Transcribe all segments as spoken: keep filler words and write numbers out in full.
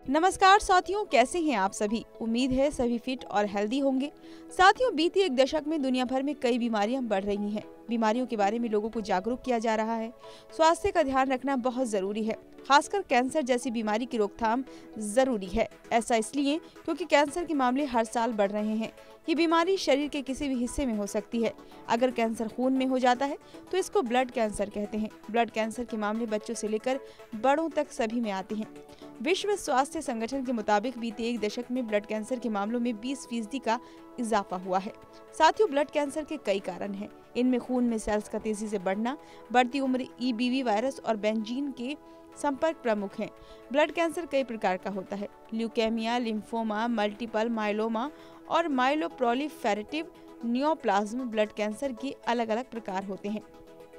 नमस्कार साथियों, कैसे हैं आप सभी। उम्मीद है सभी फिट और हेल्दी होंगे। साथियों, बीते एक दशक में दुनिया भर में कई बीमारियां बढ़ रही हैं। बीमारियों के बारे में लोगों को जागरूक किया जा रहा है। स्वास्थ्य का ध्यान रखना बहुत जरूरी है। खासकर कैंसर जैसी बीमारी की रोकथाम जरूरी है। ऐसा इसलिए क्योंकि कैंसर के मामले हर साल बढ़ रहे हैं। ये बीमारी शरीर के किसी भी हिस्से में हो सकती है। अगर कैंसर खून में हो जाता है तो इसको ब्लड कैंसर कहते हैं। ब्लड कैंसर के मामले बच्चों से लेकर बड़ों तक सभी में आते हैं। विश्व स्वास्थ्य संगठन के मुताबिक बीते एक दशक में ब्लड कैंसर के मामलों में बीस फीसदी का इजाफा हुआ है। साथियों, ब्लड कैंसर के कई कारण हैं। इनमें खून में सेल्स का तेजी से बढ़ना, बढ़ती उम्र, ईबीवी वायरस और बेंजीन के संपर्क प्रमुख हैं। ब्लड कैंसर कई प्रकार का होता है। ल्यूकेमिया, लिम्फोमा, मल्टीपल माइलोमा और माइलोप्रोलिफेरेटिव नियोप्लाज्म ब्लड कैंसर के अलग अलग प्रकार होते हैं।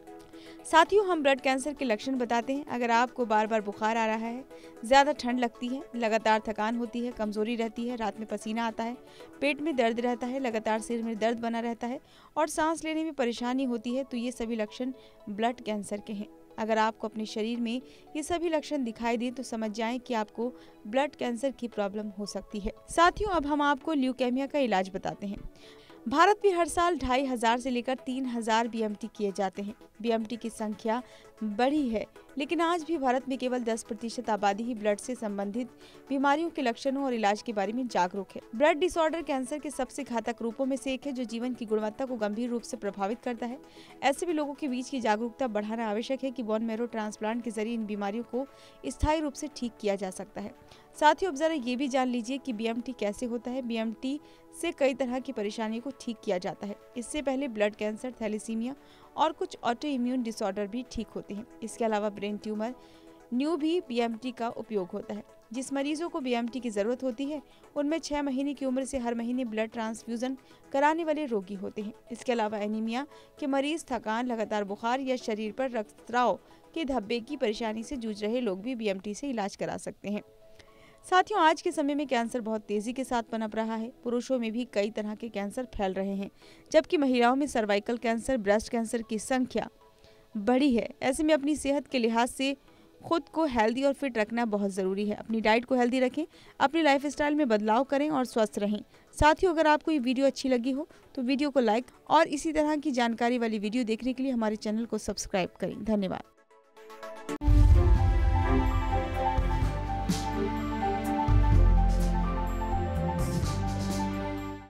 साथियों, हम ब्लड कैंसर के लक्षण बताते हैं। अगर आपको बार बार बुखार आ रहा है, ज्यादा ठंड लगती है, लगातार थकान होती है, कमजोरी रहती है, रात में पसीना आता है, पेट में दर्द रहता है, लगातार सिर में दर्द बना रहता है और सांस लेने में परेशानी होती है, तो ये सभी लक्षण ब्लड कैंसर के हैं। अगर आपको अपने शरीर में ये सभी लक्षण दिखाई दें तो समझ जाएं कि आपको ब्लड कैंसर की प्रॉब्लम हो सकती है। साथियों, अब हम आपको ल्यूकेमिया का इलाज बताते हैं। भारत में हर साल ढाई हजार से लेकर तीन हजार बीएमटी किए जाते हैं। बीएमटी की संख्या बढ़ी है, लेकिन आज भी भारत में केवल दस प्रतिशत आबादी ही ब्लड से संबंधित बीमारियों के लक्षणों और इलाज के बारे में जागरूक है। ब्लड डिसऑर्डर कैंसर के सबसे घातक रूपों में से एक है, जो जीवन की गुणवत्ता को गंभीर रूप से प्रभावित करता है। ऐसे भी लोगों के बीच की जागरूकता बढ़ाना आवश्यक है कि बोन मैरो ट्रांसप्लांट के जरिए इन बीमारियों को स्थायी रूप से ठीक किया जा सकता है। साथियों, अब जरा ये भी जान लीजिए कि बीएमटी कैसे होता है। बीएमटी से कई तरह की परेशानियों को ठीक किया जाता है। इससे पहले ब्लड कैंसर, थैलेसीमिया और कुछ ऑटो इम्यून डिसऑर्डर भी ठीक होते हैं। इसके अलावा ब्रेन ट्यूमर, न्यू भी बीएमटी का उपयोग होता है। जिस मरीजों को बीएमटी की जरूरत होती है उनमें छह महीने की उम्र से हर महीने ब्लड ट्रांसफ्यूजन कराने वाले रोगी होते हैं। इसके अलावा एनीमिया के मरीज, थकान, लगातार बुखार या शरीर पर रक्तस्राव के धब्बे की परेशानी से जूझ रहे लोग भी बीएमटी से इलाज करा सकते हैं। साथियों, आज के समय में कैंसर बहुत तेजी के साथ पनप रहा है। पुरुषों में भी कई तरह के कैंसर फैल रहे हैं, जबकि महिलाओं में सर्वाइकल कैंसर, ब्रेस्ट कैंसर की संख्या बढ़ी है। ऐसे में अपनी सेहत के लिहाज से खुद को हेल्दी और फिट रखना बहुत ज़रूरी है। अपनी डाइट को हेल्दी रखें, अपनी लाइफस्टाइल में बदलाव करें और स्वस्थ रहें। साथियों, अगर आपको ये वीडियो अच्छी लगी हो तो वीडियो को लाइक और इसी तरह की जानकारी वाली वीडियो देखने के लिए हमारे चैनल को सब्सक्राइब करें। धन्यवाद।